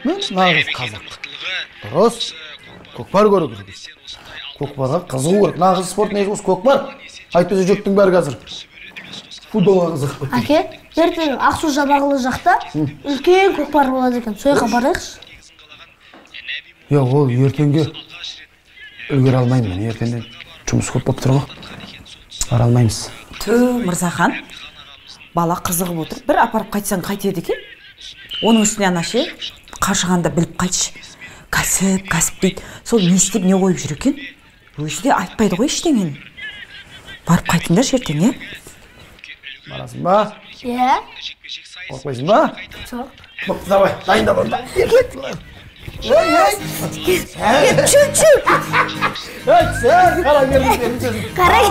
спортмен нағыз қазақ. Дұрыс. Көкпар көру керек. Көкпарға қызығу керек. Нағыз спорт негіз көкпар. Айтпаса жұрттың бәрі қазір футболға қызығып кетті. Әке, ертең Ақсу-Жабағылы жақта үлкен көкпар болады екен. Сояққа барайықшы. Жоқ, ол ертеңге үлгере алмаймын мен. Ертеңнен жұмыс көп болып тұр ғой. Бара алмаймыз. Мырзахан, бала қызығып отыр. Бір апарып қайтсаң қайтеді екен. Оның үстіне анашы, қашығанда біліп қайтшы. Кәсіп дейді. Сол не істеп не қойып жүр екен? Өзі де айтпайды ғой ештеңені. Барып қайтыңдар ертең, Барасың ба? Иә. Қорқпайсың ба? Жоқ. Бопты, давай, дайында бол. Чүр. Сен қара бердің. Қарай.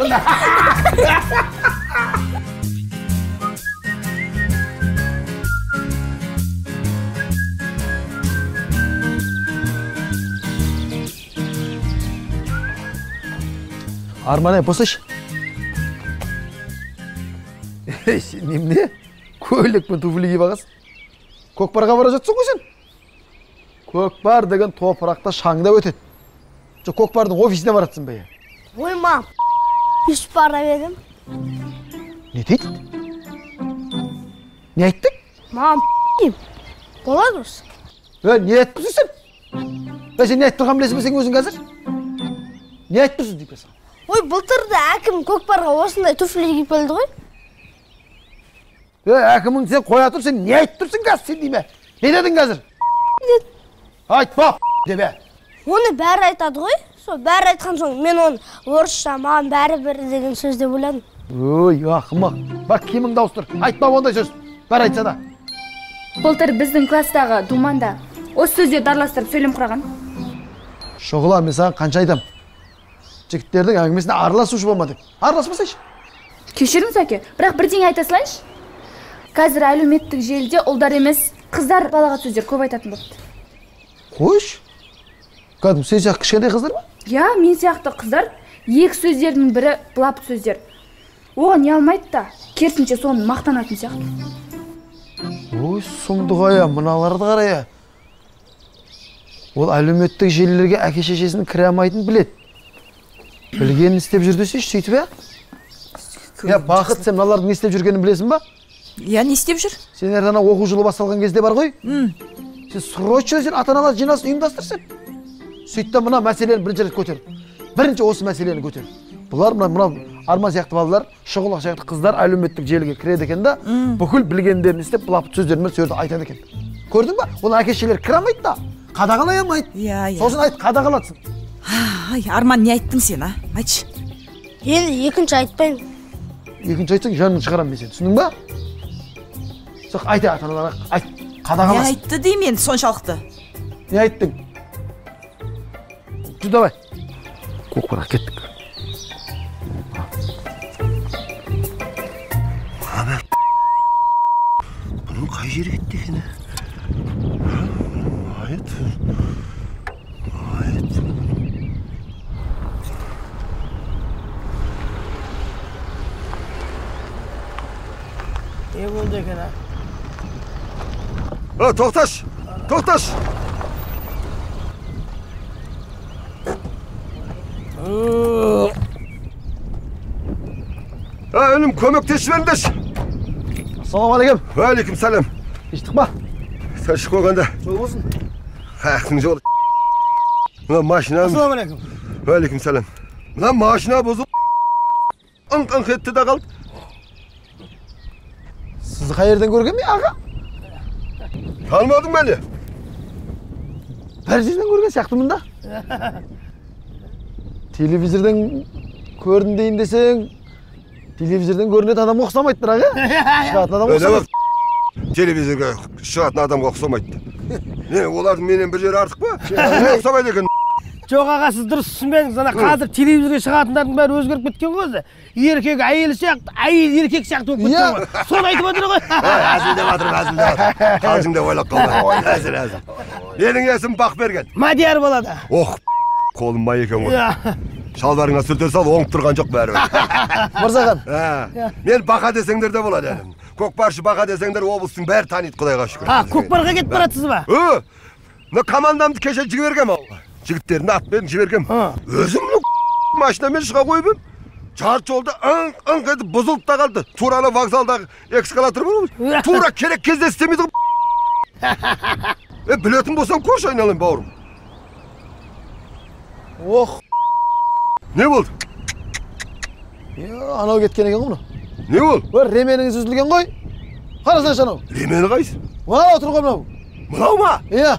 Арман, послушай. Сен немене? Көйлек пен туфли киіп алғансың. Көкпарға бара жатсың ғой сен? Көкпар деген топырақта шаңда өтеді. Жоқ, көкпардың офисіне баратсың ба? Ой, мам. Үш бара бердім. Не дейді? Не айттың? Мам, болады осы. Не айтпысың сен? Сен не айтып тұрған білесің бе сен өзің қазір? Не айтып тұрсың дейіп саған? Ой, былтырда әкім көкпарға осындай туфли киіп келді ғой. Әкімің сен қоя тұр, сен не айтып тұрсың қазір сен дейме? Не дедің қазір? Айтпа, дебе. Оны бәрі айтады ғой. Сол бәрі айтқан соң, мен оны орысша маған бәрі бір деген сөз деп ойладым. Ой, ақымақ. Бар, киіміңді ауыстыр. Айтпа ондай сөз. Бәрі айтса да. Былтыр біздің класстағы думанда осы сөздерді араластырып сөйлем құраған. Шоғыла, мен саған қанша айтам? Жігіттердің әңгімесіне араласушы болма деп. Араласпасайшы. Кешіріңіз әке, бірақ бірдеңе айта салайыншы. Қазір әлеуметтік желіде ұлдар емес, қыздар балағат сөздер көп айтатын болды. Қойш. Кәдім, сен сияқты кішкентай қыздар ма? Я, мен сияқты қыздар екі сөздердің бірі былап сөздер. Оған не алмайды да, керісінше соны мақтанатын сияқты. Ой, сұмдық-ай, мыналарды қарай. Ол әлеуметтік желілерге әке-шешесінің кіре алмайтынын біледі. Білгенін істеп жүр десейші, сөйтіп ә? Я, бақыт, сен мыналардың не істеп жүргенін білесің ба? Я, не істеп жүр? Сен әрдана оқу жылы басталған кезде бар ғой? Сен срочно сен ата-аналар жинасын ұйымдастырсың. Сөйтті мына мәселені бірінші рет көтер. Бірінші осы мәселені көтер. Бұлар мына Арман сияқты балалар, Шоғылақ сияқты қыздар әлеуметтік желіге кіреді екен да, бүкіл білгендерін істеп, бұлапыт сөздерімен сөзді айтады екен. Көрдің ба? Оны әке-шешелер кіре алмайды да, қадағалай алмайды. Сосын айт, қадағалатсың. Ай, Арман, не айттың сен, а? Айтшы. Енді екінші айтпаймын. Екінші айтсаң, жанын шығарам мен сен, түсінің ба? Соқ, айт ата-аналарға, айт, қадағаласын. Не айтты деймен соншалықты? Не айттың? Жүр, давай. Көкпарға кеттік. Бұның қай жері кетті екен? Айт. Не болды екен, а? Тоқташ! Тоқташ! Önüm көмектесіп беріңдерші. Ассалаумағалейкум. Уағалейкум сәлем. Іштік ба? Сәл шық қойғанда. Жол болсын. Қаяқтың жолы. Мына машина... Ассалаумағалейкум. Уағалейкум сәлем. Мына машина бұзып... Ыңқ етті де қалды. Сізді қай жерден көрген ме, аға? Танымадың бәлі? Бір жерден көрген сияқтымын да. Телевизордан көрдім дейін десең, телевизордан көрінетін адамға ұқсамайды бірақ, шығатын адамға ұқсамайды. Телевизорға шығатын адамға ұқсамайды. Не, олардың менен бір жері артық па? Ұқсамайды екен. Жоқ аға, сіз дұрыс түсінбедіңіз. Ана қазір телевизорға шығатындардың бәрі өзгеріп кеткен ғой өзі. Еркек әйел сияқты, әйел еркек сияқты болып кеткен ғой. Соны айтып отыр ғой. Әзілдеп жатырмын, әзілдеп. Қалжыңда ойлап қалды. Әзіл. Менің есім Бақберген. Мадияр болады. Қолым май екен ғой. Шалбарыңа сүрте сал, оңып тұрған жоқ бәрі. Мырзахан. Мен бақа десеңдер де болады әлім. Көкпаршы бақа десеңдер облыстың бәрі таниды, Құдайға шүкір. Көкпарға кетіп баратсыз ба? Мына командамды кеше жібергем ауылға. Жігіттеріне ат беріп жібергем. Өзімнің машинамен шыға қойып ем. Жарты жолда ың етіп бұзылып та қалды. Туралы вокзалдағы экскалатор болды. Тура керек кезде істемейді. Білетін болсам көрші айналайын бауырым. Ох. Не болды? Анау кеткен екен ғой. Не болды? Ременіңіз үзілген ғой. Қарасаңшы анау. Ремені қайсы? Мынау отыр ғой мынау. Мынау ма? Иә.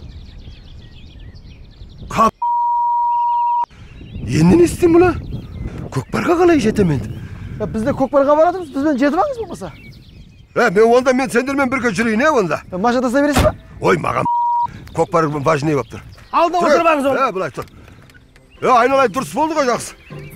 Енді не істеймін мұна? Көкпарға қалай жетем енді? Бізде көкпарға баратырмыз, бізбен жетіп аңыз болмаса. Мен сендермен бірге жүрейін, онда? Машина таса бересіз ба? Ой, маған көкпар важнее болып тұр. Алда отырбаңыз оны. Былай тұр. Айналай дұрыс болды ғой, жақсы.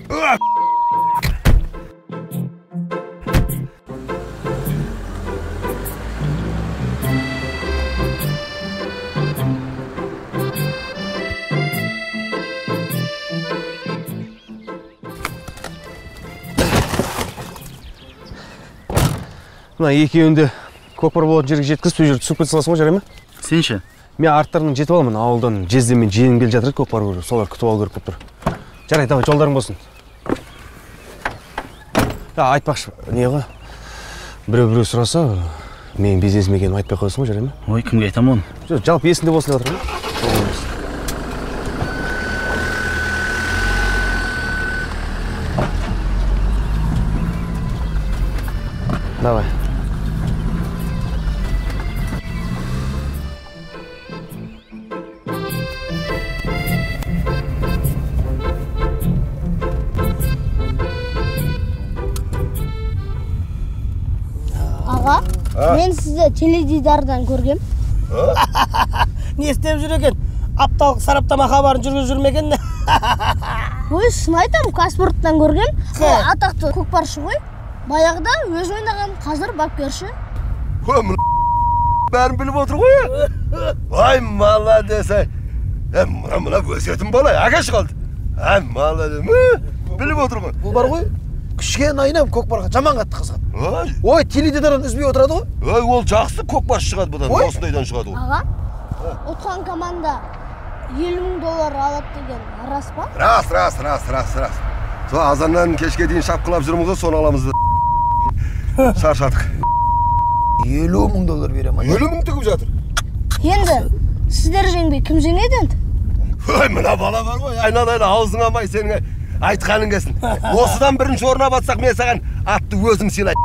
Мына екеуінде көкпар болатын жерге жеткіз, сол жерді түсіп кете саласың ғой, жарай ма? Сен ше? Мен арттарынан жетіп аламын, ауылдан жездемен жиенім келе жатыр, көкпар көріп, солар күтіп алу керек болып тұр. Жарай, давай, жолдарың болсын. Айтпақшы, не ғой? Біреу сұраса, менің бизнесім екенін айтпай қойсын ғой, жарай ма? Ой, кімге айтам оны? Жалпы есінде болсын деп жатыр ма? Давай. Аға, мен сізді теледидардан көргем. Не істеп жүр екен? Апталық сараптама хабарын жүргізіп жүрмеген? Ой, шын айтам, Каспорттан көргем. Атақты көкпаршы ғой. Баяғыда өз ойнаған, қазір бапкерші. Бәрін біліп отыр ғой. Ай, молодец, ай. Мұна өсетін бала, әкеш қалды. Ай, молодец, біліп отыр ғой. Бұл бар ғой, күшкен айнам көкпарға жаман қатты қызғады. Ой, теледидардан үзбей отырады ғой. Ой, ол жақсы көкпаршы шығады бұдан, осындайдан шығады ол. Аға, отқан команда $50,000 алады деген рас па? Рас. Сол азаннан кешке дейін шапқылап жүрміз ғой, соны аламыз. Шаршадық. $50,000 берем. 50,000 тігіп жатыр. Енді, сіздер жеңбей кім жеңеді енді? Ой, мына бала бар ғой, айналайын аузың амай сенің айтқаның келсін. Осыдан бірінші орына батсақ, мен саған атты өзің сыйлай.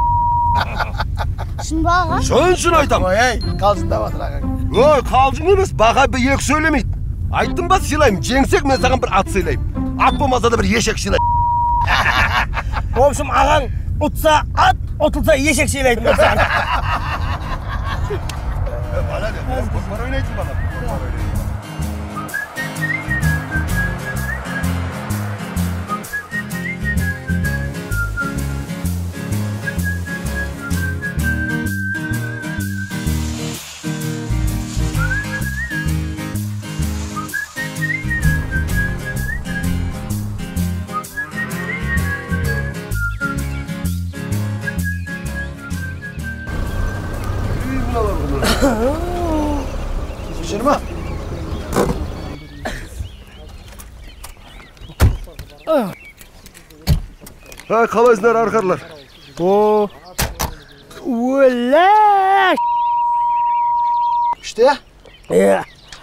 Шын ба аға? Шын айтам. Ой, қалжыңдап жатыр аға. Ой, қалжың емес, баға бір екі сөйлемейді. Айттым ба сыйлайым, жеңсек мен саған бір ат сыйлайым. Ат болмаса да бір ешек сыйлайым. В общем, ағаң ұтса ат, ұтылса ешек сыйлайтын болсаң. Бала де, көкпар ойнайтын бала. Жырма. Қалайсыңдар арқарлар? Өлә! Күшті, Иә.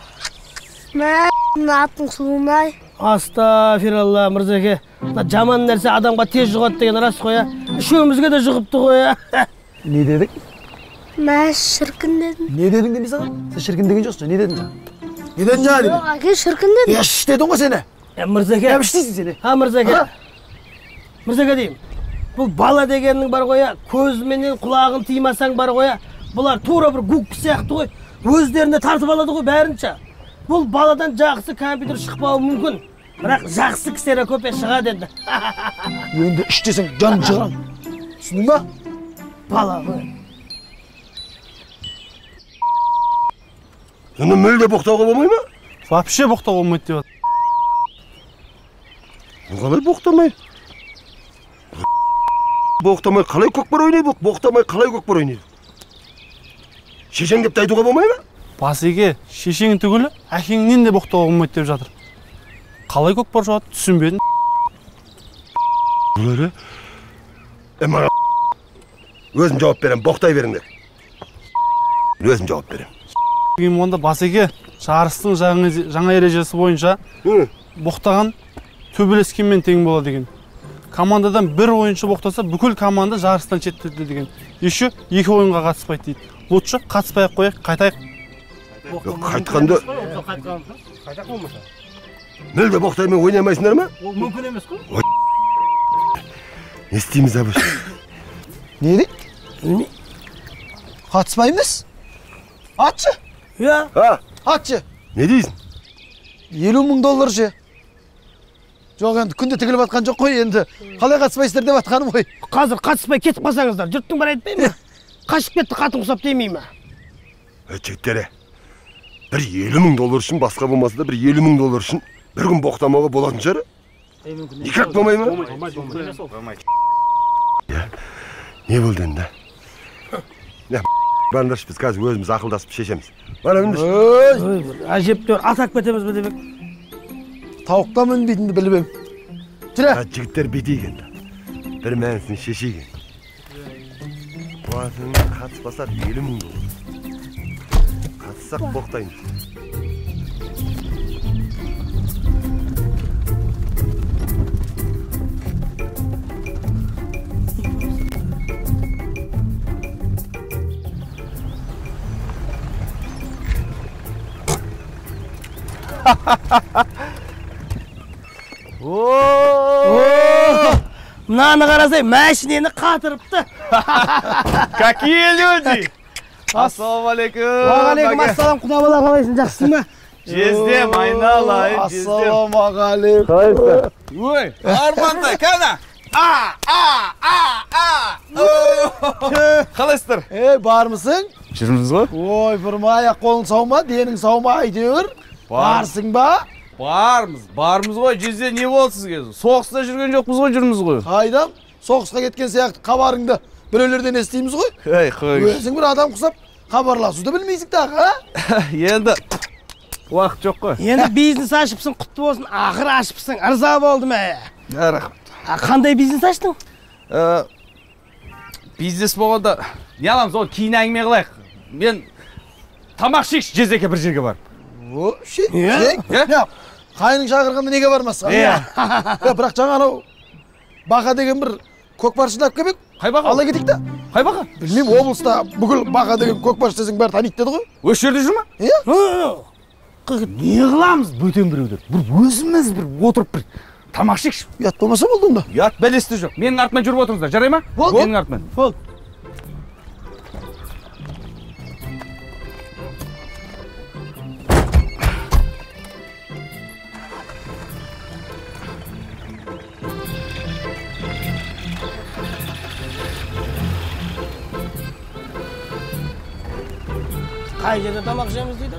Мә, аттың сұлуын-ай. Астафиралла, мырзеке. Жаман нәрсе адамға тез жұғады деген рас қой. Үшеумізге де жұғыпты ғой. не дедің? Мә, шіркін дедім. Не дедің демей саған? Сен шіркін деген жоқсың, не дедің? Не дедің жаңа дедің? Әке, шіркін дедім. Еш дедің ғой сені. Мырзеке. Әбіш дейсің сені. Мырзеке. Мырзеке деймін. Бұл бала дегеннің бар ғой, көзіменен құлағын тыймасаң бар ғой, бұлар тура бір губка сияқты ғой. Өздеріне тартып алады ғой бәрінше. Бұл баладан жақсы компьютер шықпауы мүмкін. Бірақ жақсы кісері көпе шығады енді. Енді үш десең жан жығырам. Түсіндің ба? Бала ғой. Оны мүлде боқтауға болмай ма? Вообще боқтау болмайды деп. Бұл қалай боқтамай? Боқтамай қалай көкпар ойнайды? Боқтамай қалай көкпар ойнайды? Шешең деп айтуға болмай ма? Басеке, шешең түгілі, әкеңнен де боқтауға болмайды деп жатыр. Қалай көкпар жауады, түсінбедім. Бұлары? Маған өзім жауап берем, боқтай беріңдер. Өзім жауап берем. Онда Басеке, жарыстың жаңа ережесі бойынша боқтаған төбелескенмен тең болады деген. Командадан бір ойыншы боқтаса, бүкіл команда жарыстан шеттетіледі деген. Еще 2 ойынға қатыспайды дейді. Лучше қатыспай-ақ қояйық, қайтайық. Қайтқанда... Қайтақ болмаса. Мүлде боқтаймен ойнамайсыңдар ма? Ол мүмкін емес қой. Не істейміз әбіш? Не дейді? Қатыспаймыз? Атшы? Иә. Атшы? Не дейсің? $50,000 же. Жоқ, енді күнде тігіліп атқан жоқ қой, енді қалай қатыспайсыздар деп атқаным ғой. Қазір қатыспай кетіп қалсаңыздар, жұрттың бәрі айтпай ма? Қашып кетті, қатын құсап демей ма? Жігіттері, бір $50,000 үшін, басқа болмаса да бір $50,000 үшін бір күн боқтамауға болатын шығар? Никак болмай ма? Не болды енді? Барындаршы, біз қазір өзіміз ақылдасып шешеміз. Бара біліңдерші. Әжептәуір атап кетеміз бе демек? Тауықта мінбейтінді біліп ем. Жүре. Жігіттер бетейік енді. Бір мәнісін шешейік енді. Бұлардың қатыспасақ $50,000. Қатыссақ боқтаймыз. Мынаны қарасай, мәшінені қатырыпты. Какие люди! Ассалаумалейкум. Уағалейкум ассалам, құда бала қалайсың, жақсың ба? Жездем, айналайын, жездем. Ассалаумағалейкум. Ой, Армандай, қана? Қалайсыздар? Бармысың? Жүрміз ғой? Ой, бұрма, аяқ қолың сау ма, денің сау ма, әйтеуір? Барсың ба? Бармыз ғой, жезде не болды сізге? Соғыста жүрген жоқпыз ғой, жүрміз ғой. Қайдам? Соғысқа кеткен сияқты хабарыңды біреулерден естейміз ғой. Ей, қой. Өзің бір адам құсап, хабарласуды білмейсің тағы, а? Енді уақыт жоқ қой. Енді бизнес ашыпсың, құтты болсын, ақыр ашыпсың, ырза болдым ә. Рахмет. Қандай бизнес аштың? Бизнес болғанда, не аламыз, ол кейін әңгіме қылайық. Мен тамақ ішейікші жездеке бір жерге барып. Қайының шақырғанда неге бармасқа? Бірақ жаңа анау Бақа деген бір көкпаршыны алып келмек. Қай Бақа? Ала кетейік та. Қай Бақа? Білмеймін, облыста бүкіл Бақа деген көкпаршы десең бәрі таниды деді ғой. Осы жерде жүр ма? Не қыламыз бөтен біреулер? Бір өзіміз бір отырып бір тамақ ішейікші. Ұят болмаса болды онда. Ұят бәлесті жоқ. Менің артымнан жүріп отырыңыздар, жарай ма? Болды. Менің артымнан. болды. Қай жерде тамақ ішеміз дейді?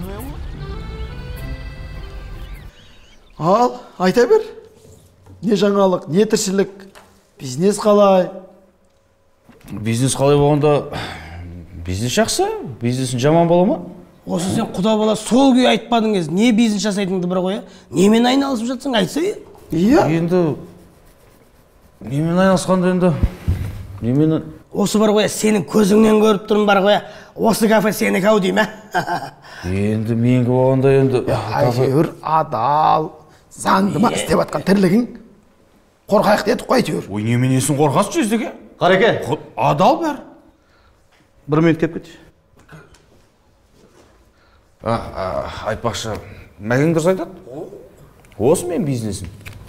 Ал, айта бер. Не жаңалық, не тіршілік, бизнес қалай? Бизнес қалай болғанда, бизнес жақсы, бизнесін жаман бола ма? Осы сен құда бала сол күй айтпадыңыз, не бизнес жасайтынды бір қоя? Немен айналысып жатсың, айтса е? Иә. Енді, немен айналысқанда енді, немен... Осы бар қоя, сенің көзіңнен көріп тұрмын бар қоя, осы кафе сені кәу дейм, ә? Енді менгі болғанда енді... Әйтеуір адал, заңды ма істеп атқан тірлігің қорқайық дедік қой әйтеуір. Ой, неменесін қорқасыз жездеге? Қареке, Адал бәр. бір минут кеп кетші. Айтпақшы, мәкең дұрыс айтады? Осы мен бизнесім.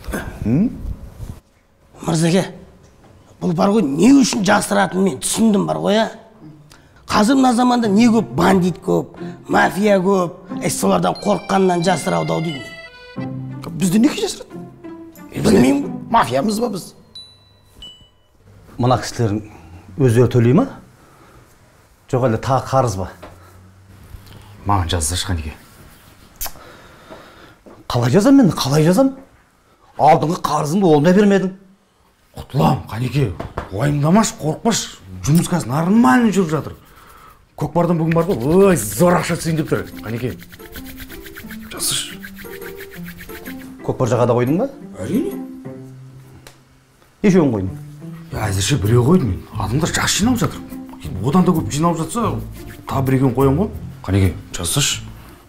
Мырзеке, бұл бар ғой, не үшін жасыратынын мен түсіндім бар ғой, ә? Қазір мына заманда не көп, бандит көп, мафия көп, солардан қорыққаннан жасыраудау деймін. Бізді неге жасырады? Білмеймін. Мафиямыз ба біз? Мына кісілердің өздері төлей ма? Жоқ әлде тағы қарыз ба? Маған жазса шыққан неге? Қалай жазам мен? Қалай жазам? Алдыңғы қарызыңды олмай бермедің. Құтылам, Қанеке, уайымдамаш, қорықпаш. Жұмыс қазір нормально жүріп жатыр. Көкпардан бүгін бар ғой, ой, зор ақша түсейін деп тұр. Қанеке, жасыш. Көкпар жағада қойдың ба? Әрине. Нешеуін қойдың? Әзірше біреу қойдым мен. Адамдар жақсы жиналып жатыр. Одан да көп жиналып жатса, тағы бір-екеуін қоям ғой. Қанеке, жасыш.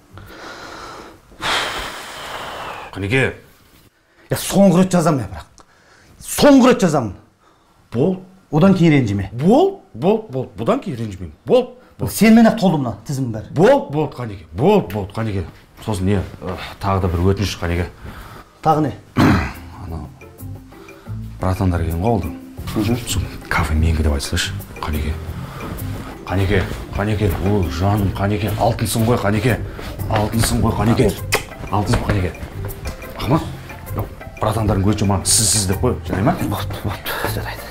Қанеке. Соңғы рет жазамын мен, бірақ. Соңғы рет жазамын. Бол. Одан кейін ренжіме. Бол. Бұдан кейін ренжімеймін. Бол. Сенмен-ақ толды мына тізімнің бәрі. Бол, Қанеке. Бол, Қанеке. Сосын не? Тағы да бір өтініш, Қанеке. Тағы не? Анау братандар келген ғой олды. Кафе менікі деп айтсашы, Қанеке. Қанеке, о, жаным, Қанеке, алтынсың ғой, Қанеке. Алтынсың ғой, Қанеке. Алтынсың, Қанеке. Ахмат, братандардың көзінше маған сіз деп қой, жарай ма? Болды, жарайды.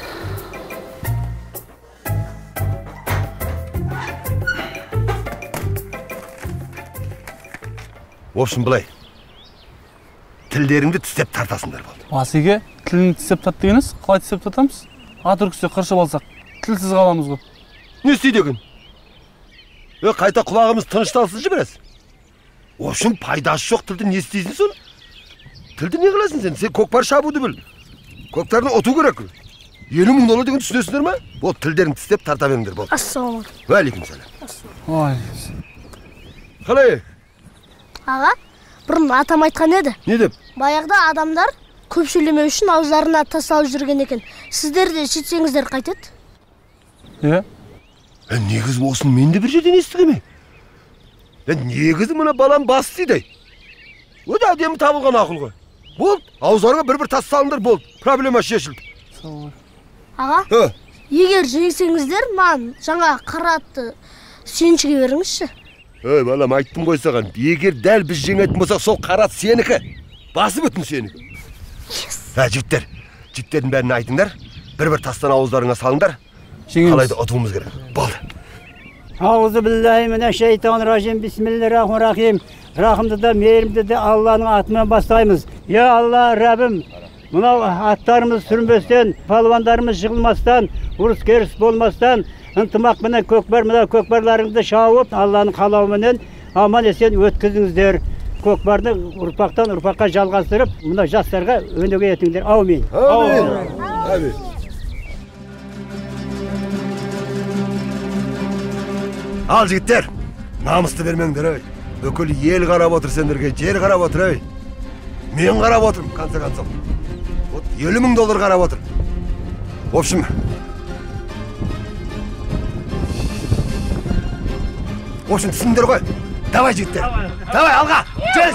В общем, былай. Тілдеріңді тістеп тартасыңдар болды. Басеке, тілін тістеп тарт дегеніз, қалай тістеп тартамыз? Ат үркісте қыршып алсақ, тілсіз қаламыз ғой. Не істейді екен? Қайта құлағымыз тынышталсыншы біраз. В общем, пайдасы жоқ тілді не істейсің соны? Тілді не қыласың сен? Сен көкпар шабуды біл. Көктерді ұту керек. 50 мың доллар деген түсінесіңдер ма? Ол тілдерін тістеп тарта беріңдер болды. Ассалаумағалейкум. Уағалейкум салам. Ой. Қалай? Аға, бұрын атам айтқан еді. Не деп? Баяғыда адамдар көп сөйлемеу үшін ауыздарына тас салып жүрген екен. Сіздер де сөйтсеңіздер қайтеді? Негізі осыны мен де бір жерден естігем. Негізі мына балам басы дейді. Өте әдемі табылған ақыл ғой. Болды, ауыздарыңа бір тас салыңдар болды. Проблема шешілді. Аға, егер жеңсеңіздер, маған жаңа қара атты сүйіншіге беріңізші. Балам, айттым ғой саған, егер дәл біз жеңетін болсақ, сол қарат сенікі, басы бүтін сенікі. Жігіттердің бәрін айтыңдар, бір тастан ауыздарыңа салыңдар, қалайды ұтуымыз керек. Болды. Ауызы биллахи міне шейтан ражим, бисмиллахир-рахманир-рахим. Рахымды да, мейірімді де Алланың атымен бастаймыз. Я Алла, Рәбім, мынау аттарымыз сүрінбестен, палуандарымыз жығылмастан, ұрыс керіс болмастан, ынтымақ менен көкпар, мына көкпарларыңды шауып, Алланың қалауыменен аман есен өткізіңіздер. Көкпарды ұрпақтан ұрпаққа жалғастырып, мына жастарға өнеге етіңдер. Аумин. Амин. Ал жігіттер, намысты бермеңдер, ой. Бүкіл ел қарап отыр сендерге, жер қарап отыр, ой. Мен қарап отырмын, конца концов. 50 мың доллар қарап отыр. В общем, түсіндер ғой. Давай, жігіттер. Давай, алға. Жез.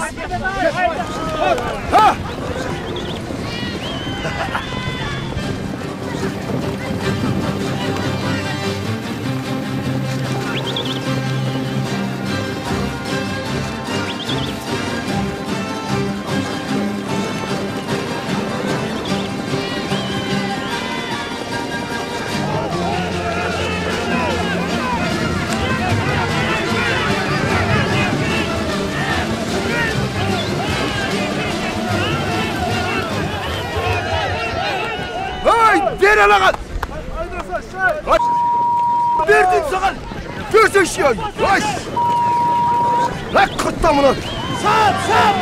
Ver alağın! Verdin sağın! Gözün şey! Ay! Lan kırtla bunu! Sağ!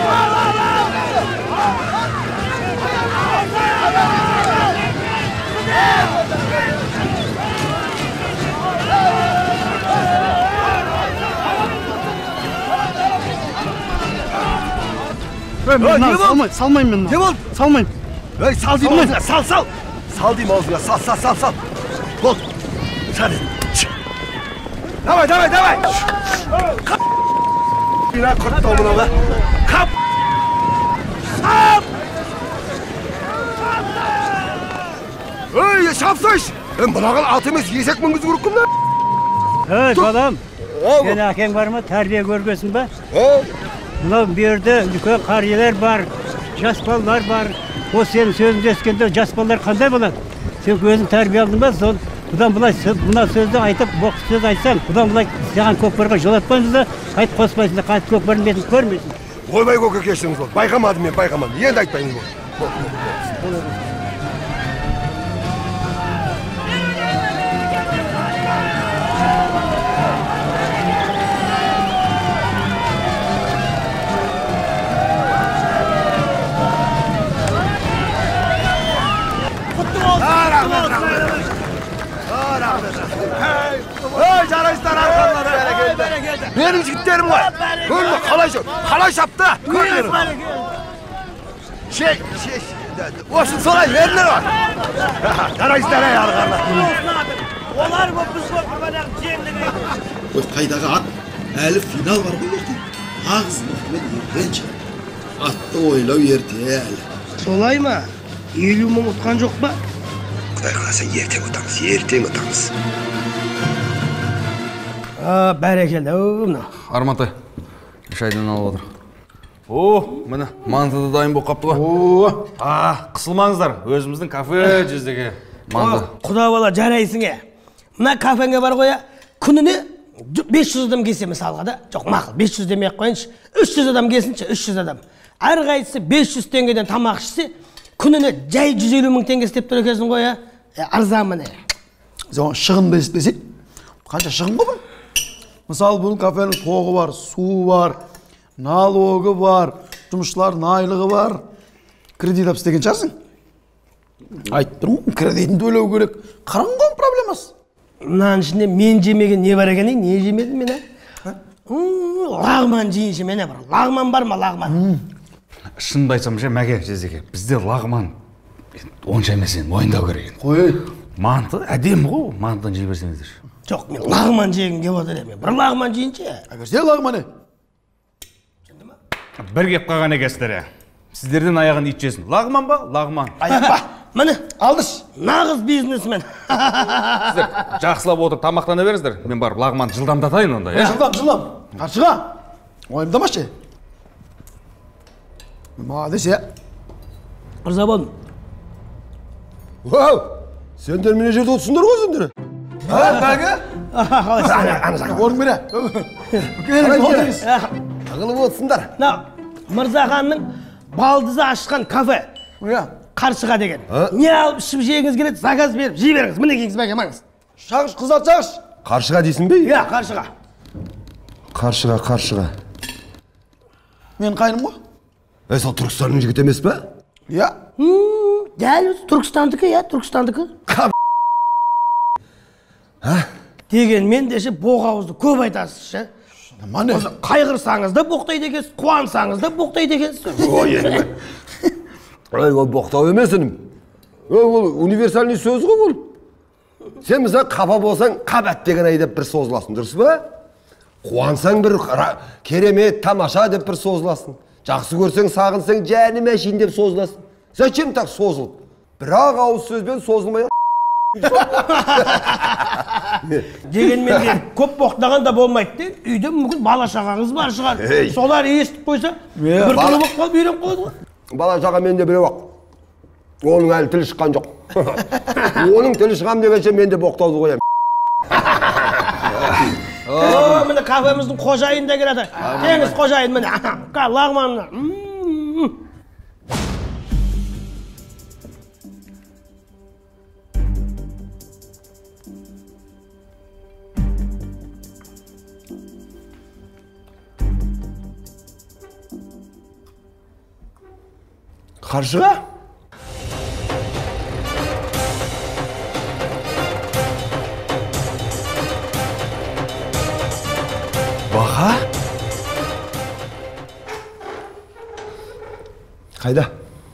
Salmayın beni. Ne oldu? Salmayın. Sal diyeyim ağzına, sal! Sal diyeyim ağzına, sal! Ol! Hadi! Davay! Kap! Bina kırtla bunu lan! Kap! Sal! Ey, şapsış! Bunağın atımız yesek mi kızı vurukkum lan? Evet balam. Sen hakem var mı? Terbiye görgüsün be. Ulan bir yerde yukarı kariyeler var, jас ballar var. O senin sözünü eskende jас ballar kanday болады? Sen özün terbiye aldın mı? Budan buna sözді айтып, боқ сөз айтсаң, budan бұлай саған көкпарға жол атпайсың да, қайт қоспайсың да, қайт көкпардың бетін көрмейсің. Ойбай көке кешіріңіз болды. Байқамадым мен. Енді айтпайыңыз болды. Ey жарайсыздар арқандар бәрекелді. Менің жігіттерім ғой. Көрді қалай шапты. Көрдіңіз. Осы солай вердіңдер ғой. Жарайсыздар ей арқандар. Олар бұл біз бұл бағанағы жеңдің. Ой, қайдағы ат? Әлі финал бар ғой ертең. Ағыз мұхтымен ерден шығады. Атты ойлау ерте әлі. Солай ма? 50 мың ұтқан жоқ па? Құдай қаласа ертең ұтамыз. Бәрекелді. Армантай, шайдан алып отыр. Міне, манты да дайын болып қапты ғой. Қысылмаңыздар, өзіміздің кафе жүздегі манты. Құда бала жарайсың е. Мына кафеңе бар қоя, күніне 500 адам келсе мысалға да, жоқ мақыл, 500 демей-ақ қойыншы, 300 адам келсінші, 300 адам. Әрқайсысы 500 теңгеден тамақ ішсе, күніне жай 150 мың теңге істеп тұр екенсің қоя. Арзамын е. Шығын ба еспесе? Қанша шығын ба бұл? Мысалы, бұл кафенің тоғы бар, су бар, налогы бар, жұмысшылардың айлығы бар. Кредит алып істеген шығарсың? Айтып тұрмын, кредитін төлеу керек. Қараңғы ғой проблемасы. Мынаның ішінде мен жемеген не бар екен, не жемедім мен? Лағман жейінші мене бар. Лағман бар ма, лағман? Шынымды айтсам ше, мәке жездеке, бізде лағман онша емес енді мойындау керек. Қой. Манты әдемі ғой, мантыдан жей берсеңіздер. Жоқ, мен лағман жегім кеп отыр еме. Бір лағман жейінші. Әберсе лағманы. Бір кеп қалған екесіздер. Сіздерден аяғын ит жесін. Лағман ба? Лағман. Аяқ ба? Міне, алдыш. Нағыз бизнесмен. Сіздер жақсылап отыр, тамақтана беріңіздер. Мен барып лағман жылдамдатайын онда. Жылдам. Қаршыға. Ойымдамашы. Молодец, е. Ырза болдым. Сендер мені жерде отырсыңдар ғой сендер. Бәгі? Орын бере. Ағылып отырсыңдар. Мырзаханның балдызы ашқан кафе. Қаршыға деген. Не алып ішіп жегіңіз келеді, заказ беріп, жей беріңіз. Міне кеңіз бәке маңыз. Шағыш, қызат шағыш. Қаршыға дейсің бе? Иә, қаршыға. Қаршыға. Мен қайным ғой? Сол Түркістанның жігіт емес пе? Иә. Дәл өзі Түркістандікі, иә, Түркістандікі. Деген мен деші боғауызды көп айтасыз, ше. Қайғырсаңыз да боқтайды екенсіз, қуансаңыз да боқтайды екенсіз. Ол боқтау емес інім. Ол универсальный сөз ғой ол. Сен мысалы қапа болсаң, қабат деген айдап бір созыласың, дұрыс ба? Қуансаң бір керемет, тамаша деп бір созыласың. Жақсы көрсең, сағынсаң, жәнім әшейін деп созыласың. Зачем так созылып? Бірақ ауыз сөзбен созылмай Дегенмен көп боқтаған да болмайды. Үйде мүмкін бала шағаңыз бар шығар. Солар естіп қойса, бір күні боқ қалып үйреніп қалады ғой. Бала шаға менде біреу ақ. Оның әлі тілі шыққан жоқ. Оның тілі шығам дегенше менде боқтауды қоям. Міне кафеміздің қожайын да келеді. Теңіз қожайын міне. Лағманына. Қаршыға? Бақа? Қайда?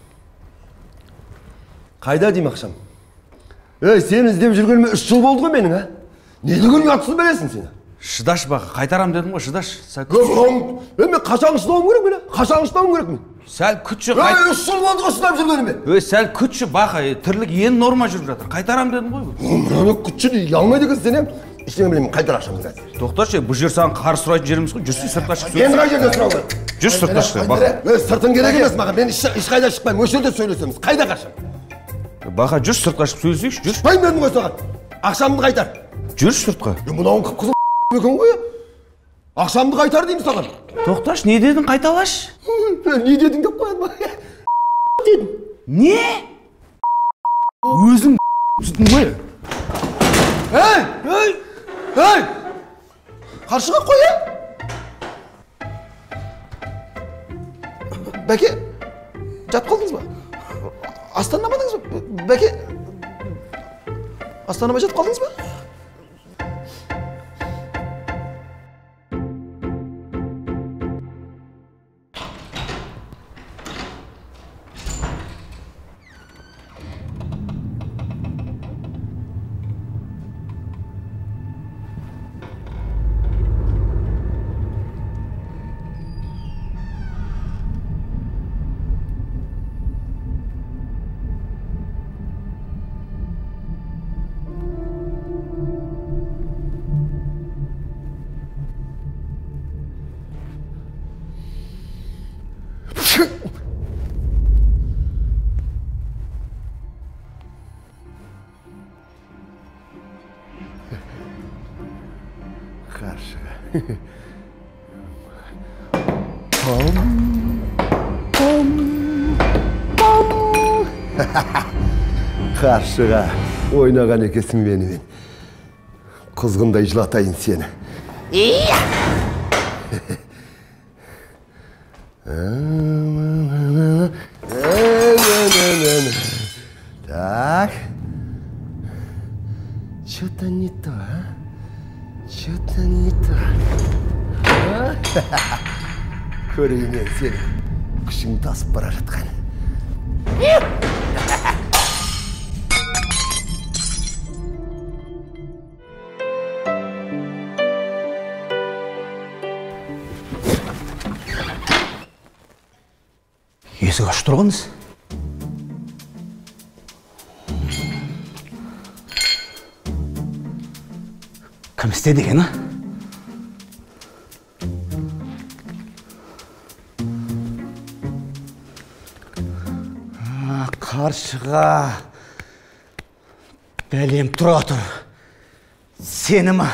Қайда дейм ақшам? Сен іздеп жүргеніме 3 жыл болды ғой менің, а? Не деген ұятсыз білесің сені? Шыдаш бақа, қайтарам дедім ғой, шыдаш. Мен қашан шыдауым керек мен? Қашан шыдауым керек мен? Сәл күтші 3 жыл болды ғой шыдап жүргеніме. Сәл күтші бақа, тірлік ең норма жүріп жатыр. Қайтарам дедім ғой. Мынаны күтші дей алмайды екен сен. Ештеңе білемін, қайтар ақшамды қазір. Тоқташы, бұл жер саған қарыз сұрайтын жеріміз ғой. Жүрсің сыртқа шық. Енді қай жерде сұрау керек? Жүр сыртқа шық. Бақа. Сыртың керек емес маған. Мен ешқайда шықпаймын. Осы жерде сөйлесеміз. Қайда қашам? Бақа, жүр сыртқа шығып сөйлесейікші, жүр. Шықпаймын дедім ғой саған. Ақшамды қайтар. Жүр сыртқа. Мынауың қып-қызыл екен ғой. Ақшамды қайтар деймін саған. Тоқташ, не дедің, қайталаш? Не дедің деп қояды ма? Не? Өзің ма? Ей! Қаршыға қоя! Бәке, жат қалдыңыз ба? Астанамадыңыз ба? Бәке, астанама жат қалдыңыз ба? Қаршыға. Қаршыға, ойнаған екесің менімен. Құзғындай жылатайын сені. Так. Что-то не то, а? Что-то не то. Көрейін мен сені. Күшің тасып бара жатқан. Есік ашып тұрғаныз? Кім істеді екен, а? Қаршыға. Бәлем тұра тұр. Сені ма?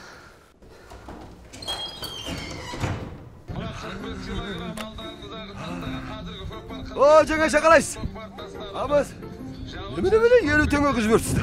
О, жаңа шақалайсыз. Абыз, немене елу теңге қыз жіберсіздер.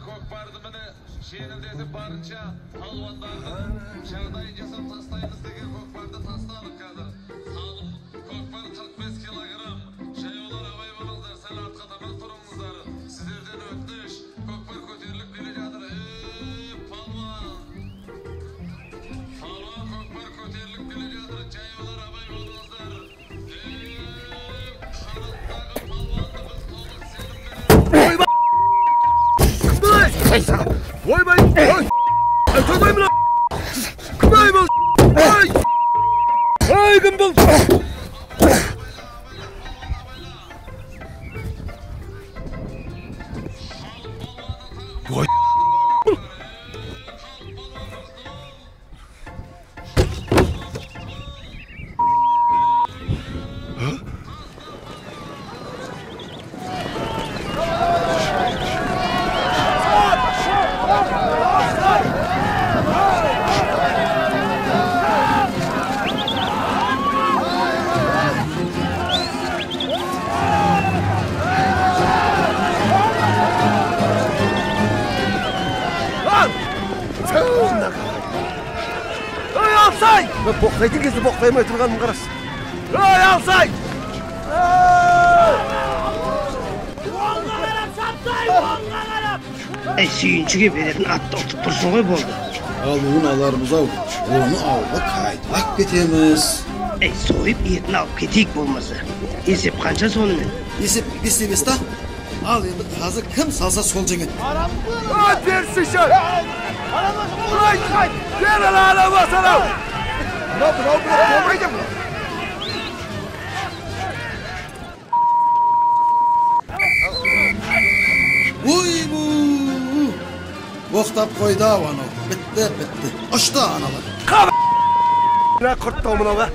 Ойбай! Ой! Айтоймай мына! Кімай бұл? Ой! Ой, кім бұл? Ой! Боқтайтын кезде боқтаймай тұрғаным қарас. Ой, Алсай! Оңға қарап саптай, оңға қарап! Сүйіншіге беретін атты ұтып тұрсын ғой болды. Ал оны алармыз ау, оны ауға қайталап кетеміз. Сойып етін алып кетейік болмаса. Есеп қанша сонымен? Есеп бес емес та. Ал енді қазір кім салса сол жеңеді. Ой, берсі шын! Ой, бер ала басарау! Болмайды бұл. Ой, боқтап қойды ау анау. Бітті. Ұшты аналар. Қабы! Мына құрттау мынауға.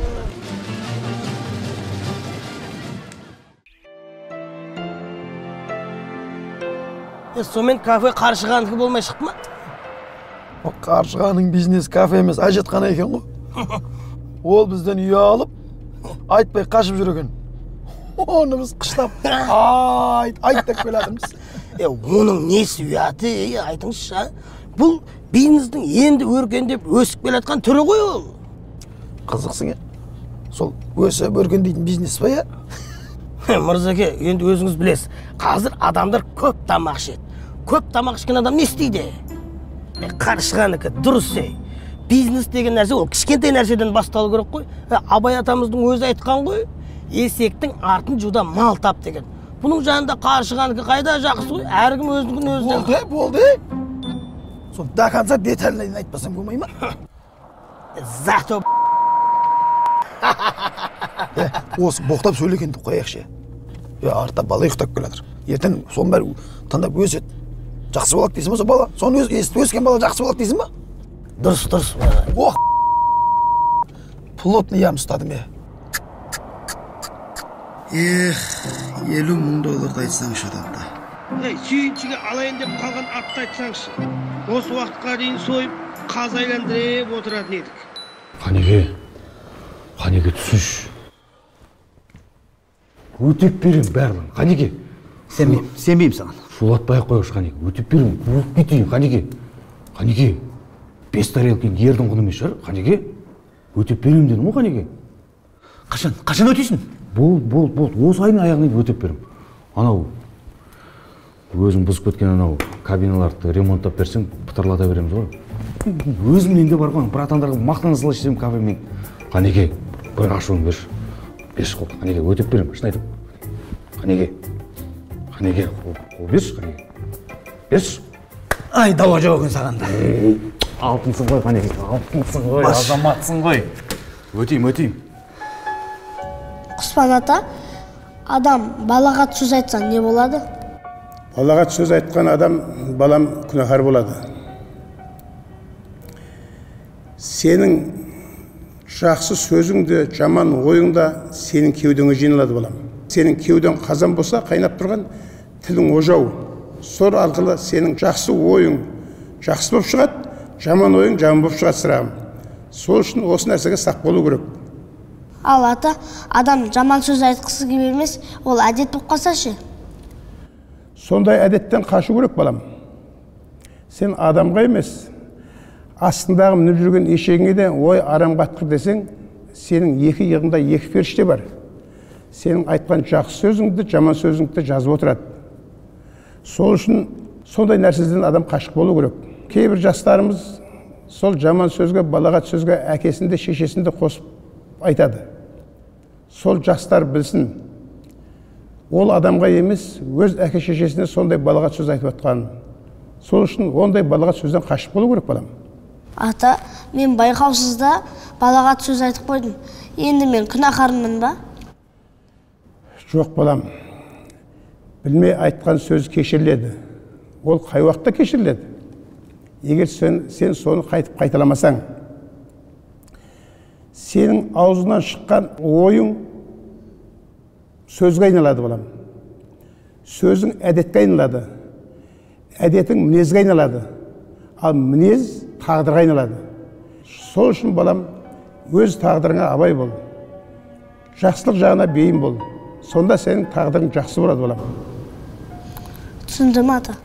Сомен кафе Қаршығанікі болмай шықты ма? Қаршығаның бизнес кафе емес, әжетхана екен ғой. Ол бізден үй алып, айтпай қашып жүр екен. Оны біз қыштап айт деп келатырмыз. Оның несі ұяты, айтыңызшы, бұл бизнестің енді өркендеп өсіп келатқан түрі ғой ол. Қызықсың, сол өсіп өркендейтін бизнес па, я? Мырзаке, енді өзіңіз білесіз, қазір адамдар көп тамақ ішеді. Көп тамақ ішкен адам не істейді? Қаршығаныкі дұрыс. Бизнес деген нәрсе ол кішкентай нәрседен басталу керек қой. Абай атамыздың өзі айтқан ғой, есектің артын жуда мал тап деген. Бұның жанында қаршығаныкі қайда жақсы ғой, әркім өзінің өзінен. Болды. Сол до конца детальнайын айтпасам болмай ма? Зато осы боқтап сөйлегенді қояқшы. Артта бала ұйықтап келатыр. Ертең соның бәрі тыңдап өседі. Жақсы болады дейсің ба сол бала? Соны естіп өскен бала жақсы болады дейсің ба? Дұрыс. Ох, плотный ям ұстадым, $50,000 айтсаңшы адамда. Сүйіншіге алайын деп қалған атты айтсаңшы. Осы уақытқа дейін сойып, қаз айландырып отыратын едік. Қанеке түсінші. Өтеп берем бәрін, Қанеке. Сенбеймін саған. Шулатпай-ақ қойғыш, Қанеке. Өтеп берем, өліп кетейін, Қанеке. 5 тарелкин ердің құны емес шығар, Қанеке. Өтеп берем дедім ғой, Қанеке. Қашан өтейсің? Бол, осы айдың аяғына дейін өтеп берем. Анау өзің бұзып кеткен анау кабиналарды ремонттап берсең, пытырлата береміз ғой. Өзім менде бар ғой, братандарға мақтана сала ішсем кафемен. Қанеке, бір ашуын берші. Берші қол, Қанеке, өтеп берем, шын айтып. Қанеке, қол берші, Қанеке. Берші. Ай, дауа жоқ екен саған да. Алтынсың ғой, Қанеке, алтынсың ғой, азаматсың ғой. Өтейм. Құспан ата, адам балағат сөз айтсан не болады? Балағат сөз айтқан адам балам күнәһар болады. Сенің жақсы сөзіңді, жаман ойыңда сенің кеудеңе жиналады балам. Сенің кеудең қазан болса, қайнап тұрған тілің ожау. Сор арқылы сенің жақсы ойың жақсы болып шығады, жаман ойың жаман болып шығады сырағым. Сол үшін осы нәрсеге сақ болу керек. Ал ата, адам жаман сөз айтқысы келіп емес, ол әдет болып қалса ше? Сондай әдеттен қашу керек балам. Сен адамға емес, астындағы мініп жүрген ешегіңе де ой арам қатқыр десең, сенің екі иығыңда екі періште бар. Сенің айтқан жақсы сөзіңді, жаман сөзіңді жазып отырады. Сол үшін сондай нәрседен адам қашық болу керек. Кейбір жастарымыз сол жаман сөзге, балағат сөзге әкесінде, шешесінде қосып айтады. Сол жастар білсін, ол адамға емес, өз әке шешесіне сондай балағат сөз айтып отқанын. Сол үшін ондай балағат сөзден қашып болу керек балам. Ата, мен байқаусызда балағат сөз айтып қойдым. Енді мен күнәһармын ба? Жоқ балам. Білмей айтқан сөз кешіріледі. Ол қай уақытта кешіріледі? Егер сен соны қайтып қайталамасаң, сенің аузынан шыққан ойың сөзге айналады балам. Сөзің әдетке айналады. Әдетің мінезге айналады. Ал мінез тағдырға айналады. Сол үшін балам, өз тағдырыңа абай бол. Жақсылық жағына бейім бол. Сонда сенің тағдырың жақсы болады балам. Түсіндім ата.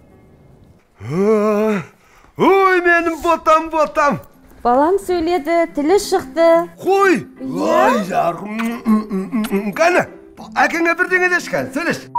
Ой, менің ботам. Балаң сөйледі, тілі шықты. Қой! Ой, жарым. Қане, әкеңе бірдеңе дешкен, сөйлеш.